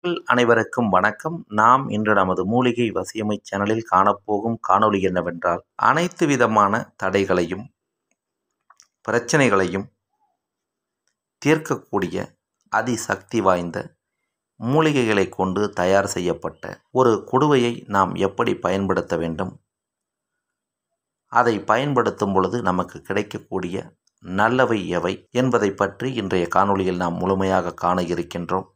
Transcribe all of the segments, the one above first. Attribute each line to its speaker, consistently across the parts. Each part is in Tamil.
Speaker 1: அனைவருக்கும் வணக்கம். நாம் இன்று நமது மூலிகை வசியமை சேனலில் காணப்போகும் காணொளி என்னவென்றால், அனைத்து விதமான தடைகளையும் பிரச்சனைகளையும் தீர்க்கக்கூடிய அதிசக்தி வாய்ந்த மூலிகைகளை கொண்டு தயார் செய்யப்பட்ட ஒரு குடுவையை நாம் எப்படி பயன்படுத்த வேண்டும், அதை பயன்படுத்தும் பொழுது நமக்கு கிடைக்கக்கூடிய நல்லவை எவை என்பதை பற்றி இன்றைய காணொளியில் நாம் முழுமையாக காண இருக்கின்றோம்.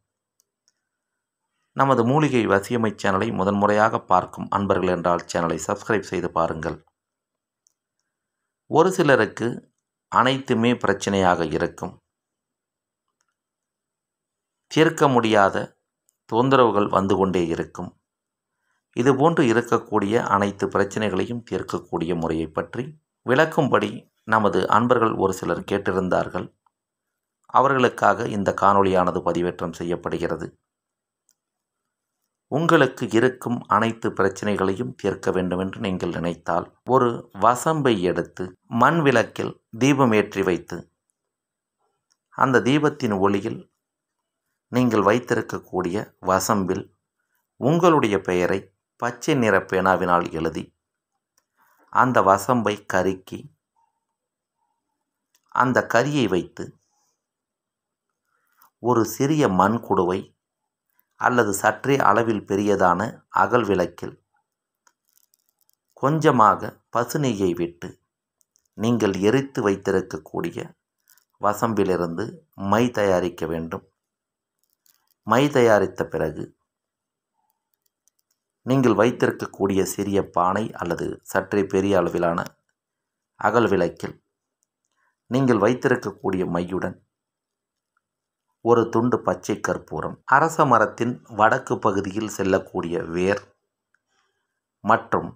Speaker 1: நமது மூலிகை வசியமை சேனலை முதன்முறையாக பார்க்கும் அன்பர்கள் என்றால் சேனலை சப்ஸ்கிரைப் செய்து பாருங்கள். ஒரு சிலருக்கு அனைத்துமே பிரச்சனையாக இருக்கும். தீர்க்க முடியாத தொந்தரவுகள் வந்து கொண்டே இருக்கும். இதுபோன்று இருக்கக்கூடிய அனைத்து பிரச்சனைகளையும் தீர்க்கக்கூடிய முறையை பற்றி விளக்கும்படி நமது அன்பர்கள் ஒரு சிலர் கேட்டிருந்தார்கள். அவர்களுக்காக இந்த காணொளியானது பதிவேற்றம் செய்யப்படுகிறது. உங்களுக்கு இருக்கும் அனைத்து பிரச்சனைகளையும் தீர்க்க வேண்டும் என்று நீங்கள் நினைத்தால், ஒரு வசம்பை எடுத்து மண் விளக்கில் தீபம் ஏற்றி வைத்து, அந்த தீபத்தின் ஒளியில் நீங்கள் வைத்திருக்கக்கூடிய வசம்பில் உங்களுடைய பெயரை பச்சை நிற பேனாவினால் எழுதி, அந்த வசம்பை கருக்கி அந்த கரியை வைத்து ஒரு சிறிய மண் குடுவை அல்லது சற்றே அளவில் பெரியதான அகல் விளக்கில் கொஞ்சமாக பசுநெய்யை விட்டு நீங்கள் எரித்து வைத்திருக்கக்கூடிய வசம்பிலிருந்து மை தயாரிக்க வேண்டும். மை தயாரித்த பிறகு நீங்கள் வைத்திருக்கக்கூடிய சிறிய பானை அல்லது சற்றே பெரிய அளவிலான அகல் விளக்கில் நீங்கள் வைத்திருக்கக்கூடிய மையுடன் ஒரு துண்டு பச்சை கற்பூரம், அரச மரத்தின் வடக்கு பகுதியில் செல்லக்கூடிய வேர் மற்றும்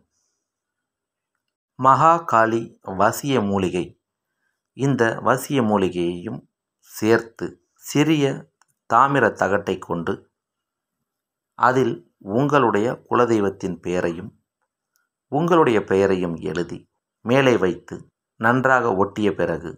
Speaker 1: மகாகாளி வசிய மூலிகை, இந்த வசிய மூலிகையையும் சேர்த்து சிறிய தாமிர தகட்டை கொண்டு அதில் உங்களுடைய குலதெய்வத்தின் பெயரையும் உங்களுடைய பெயரையும் எழுதி மேலே வைத்து நன்றாக ஒட்டிய பிறகு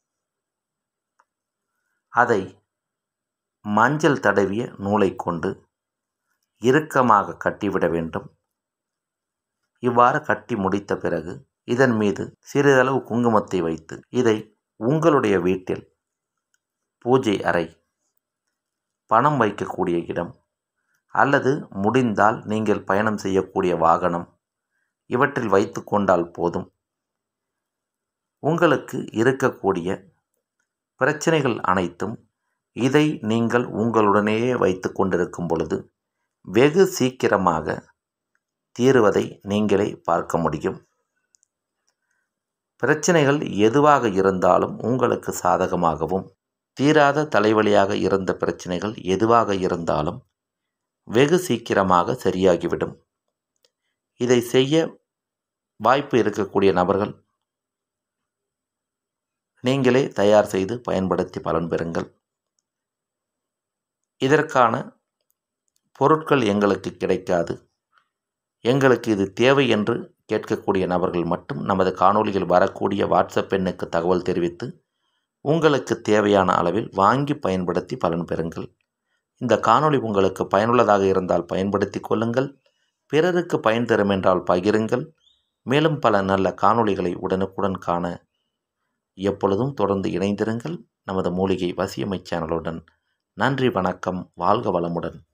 Speaker 1: அதை மஞ்சள் தடவிய நூலை கொண்டு இறுக்கமாக கட்டிவிட வேண்டும். இவ்வாறு கட்டி முடித்த பிறகு இதன் மீது சிறிதளவு குங்குமத்தை வைத்து இதை உங்களுடைய வீட்டில் பூஜை அறை, பணம் வைக்கக்கூடிய இடம் அல்லது முடிந்தால் நீங்கள் பயணம் செய்யக்கூடிய வாகனம் இவற்றில் வைத்து கொண்டால் போதும். உங்களுக்கு இருக்கக்கூடிய பிரச்சனைகள் அனைத்தும் இதை நீங்கள் உங்களுடனேயே வைத்து கொண்டிருக்கும் பொழுது வெகு சீக்கிரமாக தீருவதை நீங்களே பார்க்க முடியும். பிரச்சனைகள் எதுவாக இருந்தாலும் உங்களுக்கு சாதகமாகவும், தீராத தலைவலியாக இருந்த பிரச்சனைகள் எதுவாக இருந்தாலும் வெகு சீக்கிரமாக சரியாகிவிடும். இதை செய்ய வாய்ப்பு இருக்கக்கூடிய நபர்கள் நீங்களே தயார் செய்து பயன்படுத்தி பலன் பெறுங்கள். இதற்கான பொருட்கள் எங்களுக்கு கிடைக்காது, எங்களுக்கு இது தேவை என்று கேட்கக்கூடிய நபர்கள் மட்டும் நமது காணொளியில் வரக்கூடிய வாட்ஸ்அப் எண்ணுக்கு தகவல் தெரிவித்து உங்களுக்கு தேவையான அளவில் வாங்கி பயன்படுத்தி பலன் பெறுங்கள். இந்த காணொளி உங்களுக்கு பயனுள்ளதாக இருந்தால் பயன்படுத்தி கொள்ளுங்கள். பிறருக்கு பயன் தரும் என்றால் பகிருங்கள். மேலும் பல நல்ல காணொளிகளை உடனுக்குடன் காண எப்பொழுதும் தொடர்ந்து இணைந்திருங்கள் நமது மூலிகை வசியமை சேனலுடன். நன்றி, வணக்கம், வாழ்க வளமுடன்.